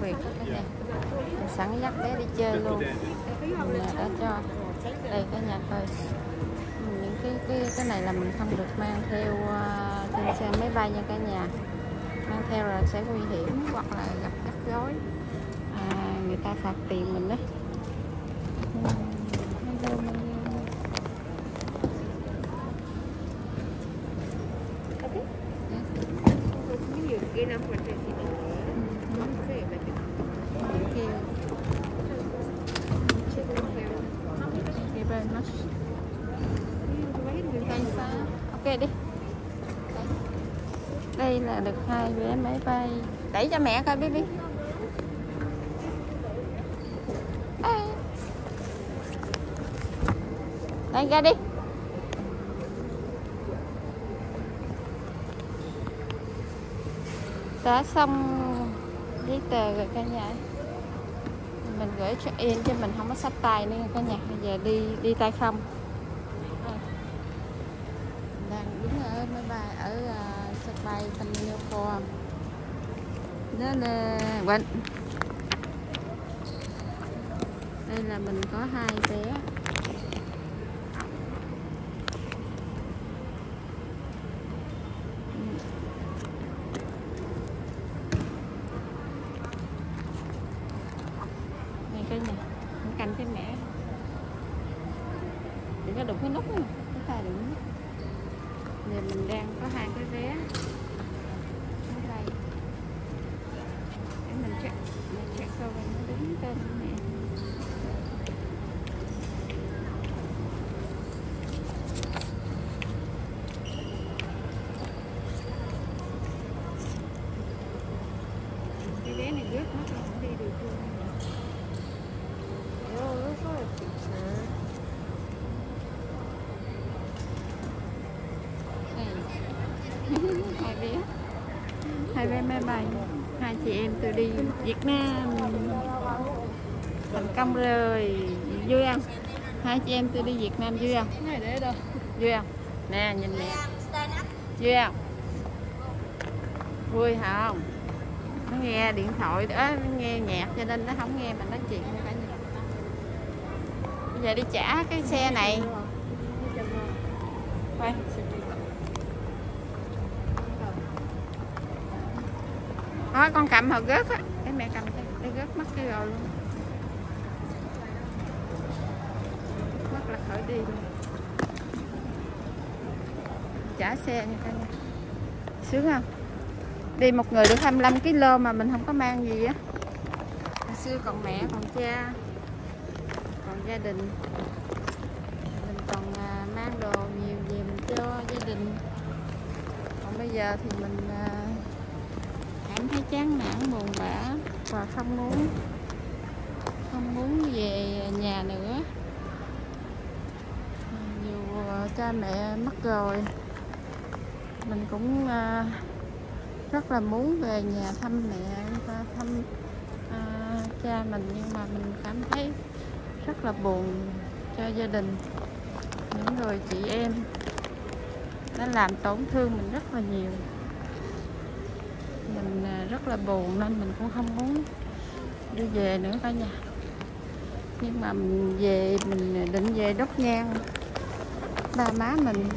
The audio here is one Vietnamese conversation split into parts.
Việt cả nhà. Mình sẵn dắt bé đi chơi luôn. Mình đã cho đây cả nhà coi. Những cái này là mình không được mang theo trên xe máy bay nha cả nhà. Mang theo là sẽ nguy hiểm hoặc là gặp rắc rối, người ta phạt tiền mình đấy. Ok đi. Đây là được 2 vé máy bay. Đẩy cho mẹ coi baby. Đây ra đi. Đã xong giấy tờ rồi cả nhà. Mình gửi cho in chứ mình không có xách tay nữa cả nhà. Bây giờ đi tay không. Đang đứng ở máy bay ở sân bay Tân Nhiêu Phò. Đó là quên. Đây là mình có 2 vé. Đây nè, mình cầm cho mẹ. Đừng có đụng cái nút nữa, cái tay đụng nút. Giờ mình đang có 2 cái vé ở đây. Để mình check coi nó đứng tên mẹ. Cái vé này rớt mất rồi, không đi được luôn. Hai vé máy bay, 2 chị em tôi đi Việt Nam thành công rồi, vui không? 2 chị em tôi đi Việt Nam vui không? Vui không? Nè nhìn mẹ, vui không? Vui không? Nó nghe điện thoại đó, nó nghe nhạc cho nên nó không nghe mình nói chuyện nữa cả nhà. Bây giờ đi trả cái xe này. Quay. Thôi con cầm hồi rớt á, để mẹ cầm cho, để rớt mất cái rồi luôn. Mất là khỏi đi luôn. Trả xe nha cả nhà. Sướng không? Đi một người được 25 kg mà mình không có mang gì á. Hồi xưa còn mẹ, còn cha, còn gia đình. Mình còn mang đồ nhiều về mình cho gia đình. Còn bây giờ thì mình cảm thấy chán nản, buồn bã và không muốn về nhà nữa. Dù cha mẹ mất rồi, mình cũng rất là muốn về nhà thăm mẹ, thăm cha mình, nhưng mà mình cảm thấy rất là buồn cho gia đình, những người chị em đã làm tổn thương mình rất là nhiều. Mình rất là buồn nên mình cũng không muốn đi về nữa cả nhà. Nhưng mà mình về, mình định về đốt nhang ba má mình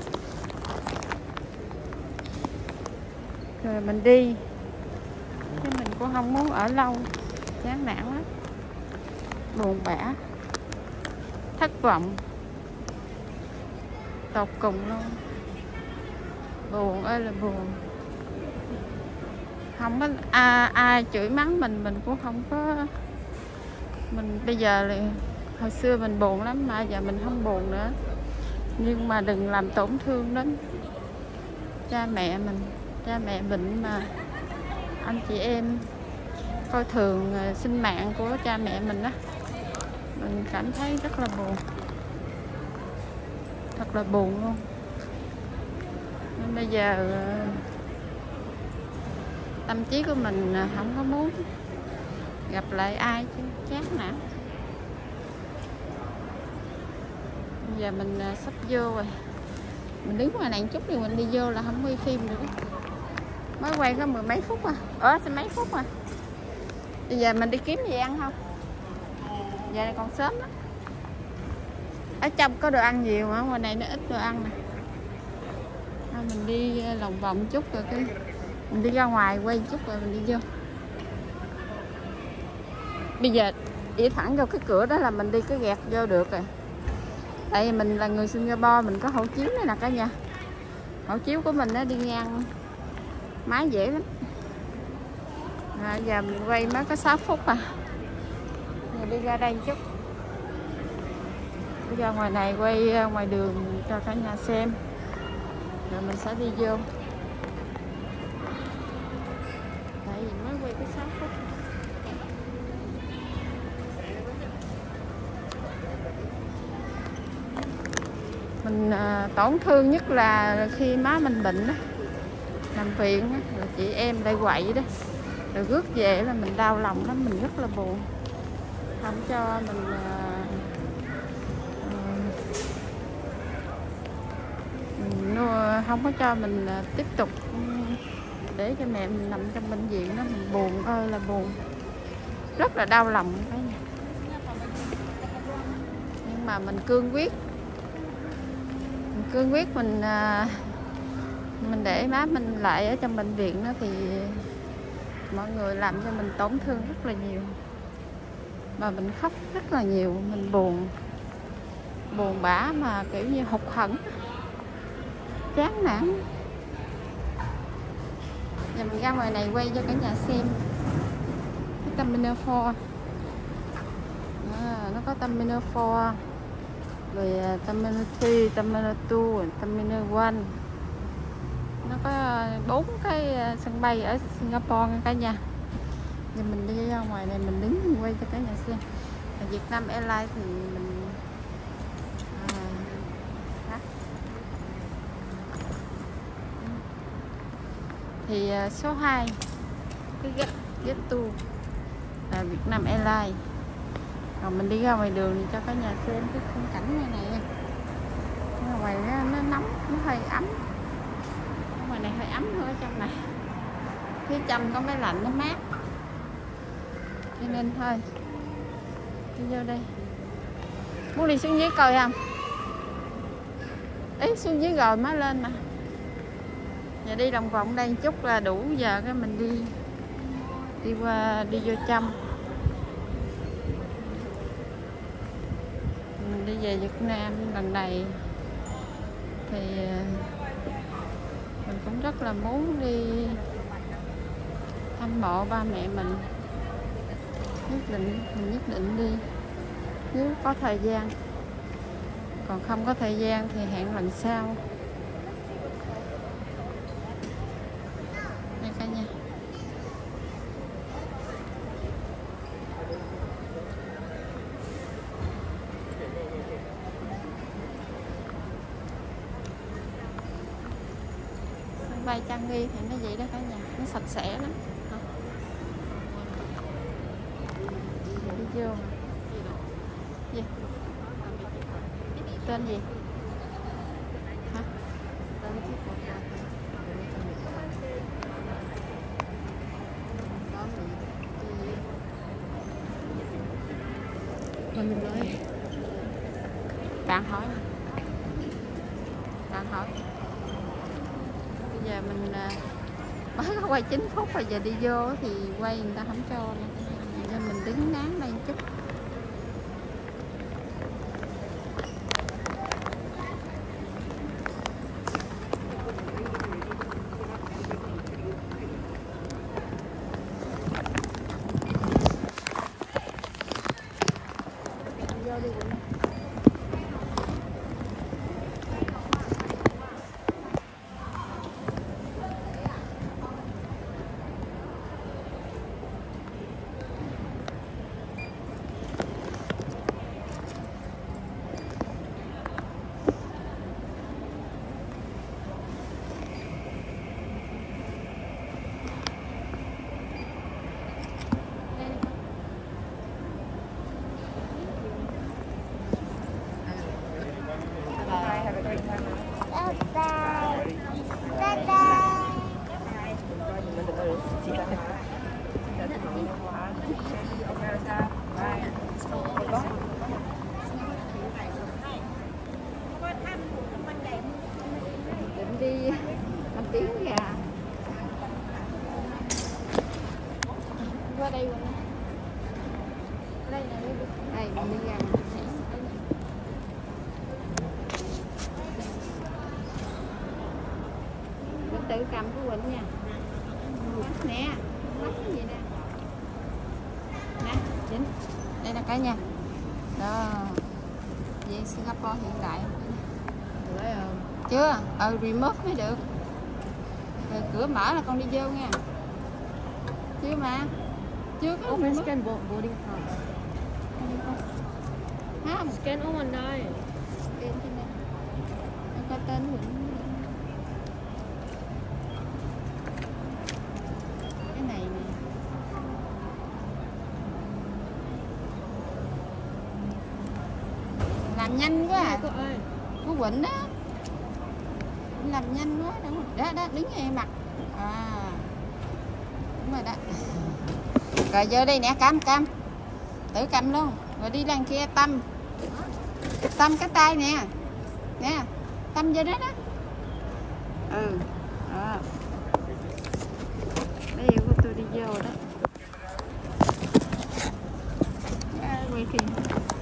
rồi mình đi, chứ mình cũng không muốn ở lâu, chán nản lắm, buồn bã, thất vọng tột cùng luôn. Buồn ơi là buồn. Không có ai chửi mắng mình cũng không có. Mình bây giờ là hồi xưa mình buồn lắm mà giờ mình không buồn nữa. Nhưng mà đừng làm tổn thương đến cha mẹ mình. Cha mẹ bệnh mà anh chị em coi thường sinh mạng của cha mẹ mình á, mình cảm thấy rất là buồn, thật là buồn luôn. Nên bây giờ tâm trí của mình không có muốn gặp lại ai chứ, chán nản. Bây giờ mình sắp vô rồi, mình đứng ngoài này chút thì mình đi vô là không quay phim được. Mới quay có 10 mấy phút à, sao mấy phút à. Bây giờ mình đi kiếm gì ăn không? Giờ này còn sớm lắm. Ở trong có đồ ăn nhiều mà ngoài này nó ít đồ ăn nè. Mình đi lòng vòng chút rồi cái mình đi ra ngoài quay chút rồi mình đi vô. Bây giờ đi thẳng vô cái cửa đó là mình đi cái gạt vô được rồi. Tại vì mình là người Singapore, mình có hộ chiếu này nè cả nhà. Hộ chiếu của mình nó đi ngang máy dễ lắm. Giờ mình quay mới có 6 phút à. Giờ đi ra đây chút. Bây giờ ngoài này quay ngoài đường cho cả nhà xem. Rồi mình sẽ đi vô. Tại vì mới quay có 6 phút. Mình tổn thương nhất là khi má mình bệnh đó, nằm viện đó, rồi chị em lại quậy đó, rồi rước về là mình đau lòng lắm, mình rất là buồn, không cho mình không có cho mình tiếp tục để cho mẹ mình nằm trong bệnh viện đó, mình buồn ơi là buồn, rất là đau lòng cái này. Nhưng mà mình cương quyết mình để má mình lại ở trong bệnh viện đó thì mọi người làm cho mình tổn thương rất là nhiều, mà mình khóc rất là nhiều, mình buồn bã mà kiểu như hụt hẫng, chán nản. Giờ mình ra ngoài này quay cho cả nhà xem cái Terminal 4. Nó có Terminal 4 rồi Terminal 3, Terminal 2, Terminal 1. Nó có 4 cái sân bay ở Singapore nha cả nhà. Giờ mình đi ra ngoài này mình đứng mình quay cho cả nhà xem. Ở Vietnam Airlines thì mình thì số 2 cái Get Tour là Vietnam Airlines. Còn mình đi ra ngoài đường cho cả nhà xem cái khung cảnh này nè. Ngoài nó nóng, nó hơi ấm. Ở ngoài này hơi ấm hơn ở trong này. Phía trong có máy lạnh nó mát. Cho nên thôi đi vô đây. Muốn đi xuống dưới coi không? Ý xuống dưới rồi mới lên mà. Giờ đi đồng vòng đây chút là đủ, giờ cái mình đi vô trong. Mình đi về Việt Nam lần này thì mình cũng rất là muốn đi thăm mộ ba mẹ mình. Mình nhất định đi nếu có thời gian, còn không có thời gian thì hẹn lần sau. Đây cả nhà. Sân bay Changi thì nó vậy đó cả nhà, nó sạch sẽ lắm. Đi vô gì? Tên gì? Hả? Mình nói bạn hỏi bây giờ mình mới có quay 9 phút rồi, giờ đi vô thì quay người ta không cho nên mình đứng nán đây chút. đây nè. Đây mình đi ra. Mình tự cầm của Quỳnh nha. Nè, mắt cái gì nè. Nè, Vĩnh. Đây là cả nhà. Đó. Vậy Singapore hiện đại. Được không? Chưa? Remote mới được. Rồi cửa mở là con đi vô nha. Chưa mà. Chưa có Open remote. scan boarding card. Không. Scan all one đây. Tên trên đây. Nó có tên Quỳnh. Cái này nè. Làm nhanh quá à. Cô ơi. Của Quỳnh đó. Làm nhanh quá. Đó, đó, đứng ngay mặt. À. Đúng rồi đó. Rồi vô đây nè, cam. Tự cầm luôn. Rồi đi đằng kia Tâm. Tâm cái tay nè. Nè. Tâm vô đó đó. Ừ. Đó. Đây của tôi đi vô đó. Quay kìa.